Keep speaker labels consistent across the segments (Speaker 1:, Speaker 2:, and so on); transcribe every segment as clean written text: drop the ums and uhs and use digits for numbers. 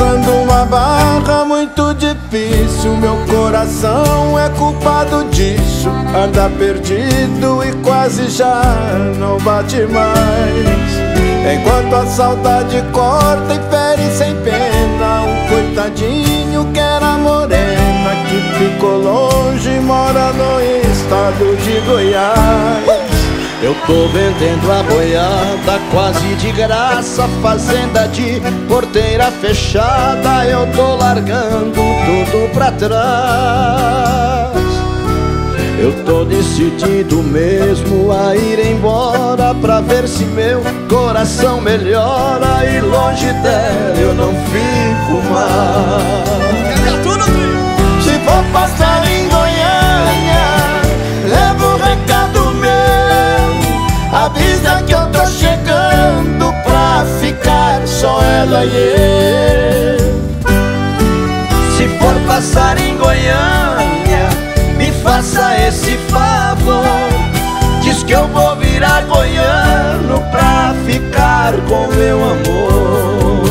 Speaker 1: passando uma barra muito difícil. Meu coração é culpado disso. Anda perdido e quase já não bate mais. Enquanto a saudade corta e fere sem pena um coitadinho que era morena, que ficou longe e mora no estado de Goiás.
Speaker 2: Eu tô vendendo a boiada quase de graça, fazenda de porteira fechada. Eu tô largando tudo pra trás. Eu tô decidido mesmo a ir embora, pra ver se meu coração melhora, e longe dela eu não fico mais.
Speaker 1: Se for passar em Goiânia, leva um recado meu, avisa que eu tô chegando pra ficar só ela e eu.
Speaker 2: Se for passar em Goiânia, me faça esse favor, diz que eu vou virar goiano pra ficar com meu amor.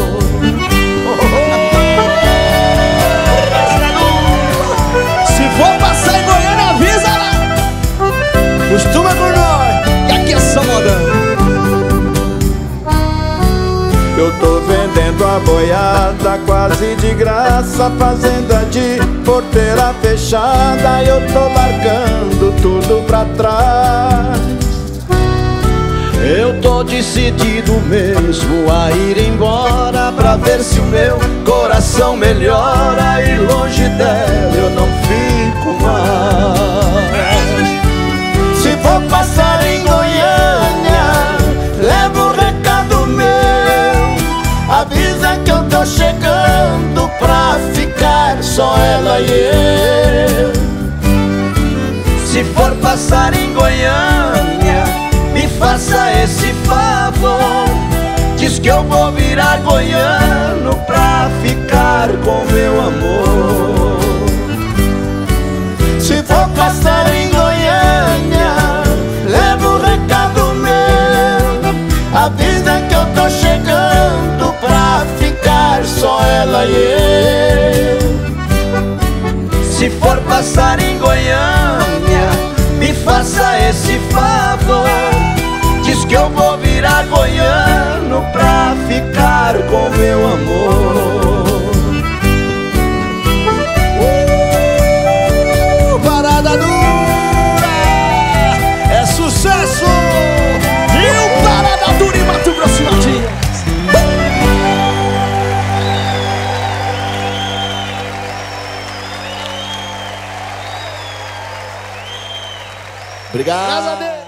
Speaker 3: Se for passar em Goiânia, avisa lá. Costuma por nós, que aqui é só modão.
Speaker 1: Eu tô vendendo a boiada quase de graça, fazenda de porteira fechada. Eu tô largando tudo pra trás.
Speaker 2: Eu tô decidido mesmo a ir embora, pra ver se o meu coração melhora, e longe dela eu não fico mais.
Speaker 1: Se for passar em Goiânia, leva um recado meu, avisa que eu tô chegando pra ficar só ela e eu.
Speaker 2: Se for passar em Goiânia, me faça esse favor, diz que eu vou virar goiano pra ficar com meu amor.
Speaker 1: Se for passar em Goiânia, leva um recado meu, avisa que eu tô chegando pra ficar só ela e eu.
Speaker 2: Se for passar em Goiânia, me faça esse favor, diz que eu vou virar goiano pra ficar com meu amor.
Speaker 3: Parada dura é sucesso. E o Parada Dura em Mato Grosso e Matias.
Speaker 2: Obrigado.
Speaker 3: Graças a Deus.